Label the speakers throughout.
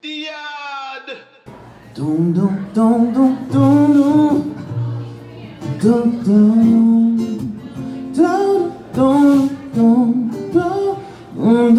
Speaker 1: Diad!
Speaker 2: Dum dum dum dum dum dum dum dum dum dum dum dum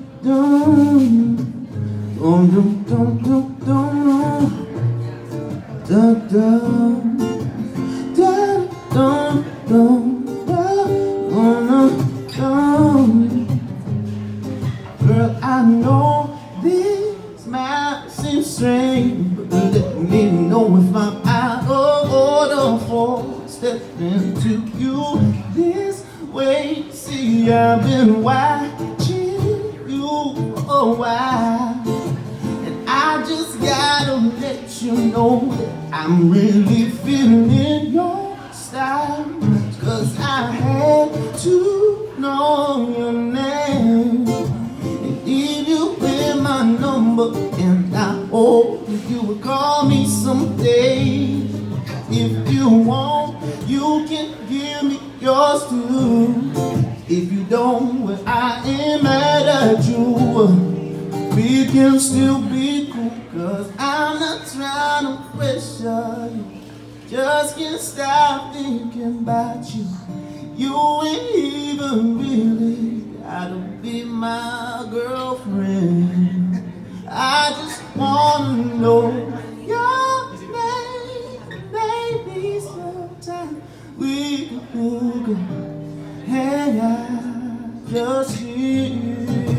Speaker 2: Girl, I know this might seem strange, but let me know if I'm out of order for stepping to you this way. See, I've been watching you for a while, and I just gotta let you know that I'm really feeling your style, 'cause I had to know your name. Leave you with my number, and I hope you will call me someday. If you want, you can give me yours too. If you don't, well, I ain't mad at you. We can still be cool, 'cause I'm not trying to pressure you. Just can't stop thinking about you. You ain't even really gotta be my girlfriend. I just wanna know your name, baby. Sometime we can hang out, just you.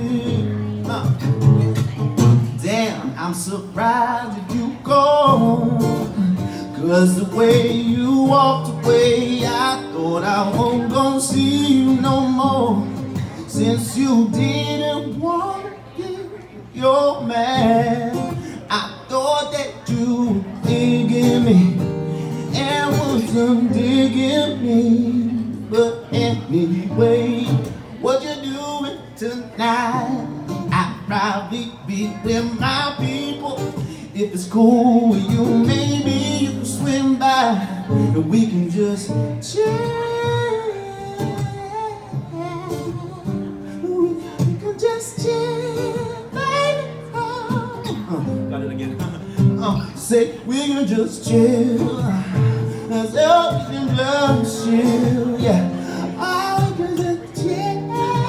Speaker 2: Damn, I'm surprised that you gone, 'cause the way you walked away, I thought I wasn't gonna see you no more. Since you didn't want to give your man, I thought that you were digging me and wasn't digging me. But anyway, what you doing tonight? I'd probably be with my people. If it's cool with you, maybe you can swim by and we can just chill. Just chill, baby.
Speaker 1: Got it again.
Speaker 2: Say we can just chill. Let's help we can just chill, yeah. Oh, we can just chill.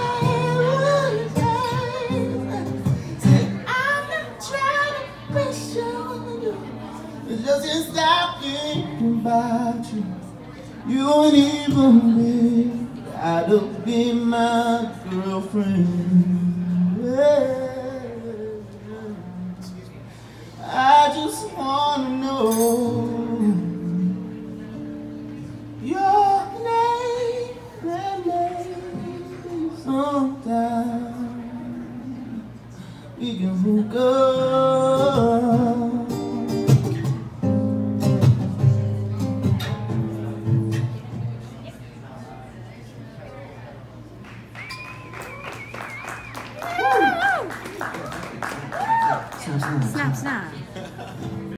Speaker 2: Say I'm not trying to pressure you. Just can't stop thinking about you. You ain't even really gotta be my girlfriend. I just wanna know your name, and maybe sometime we can hook up.
Speaker 3: Snap, snap.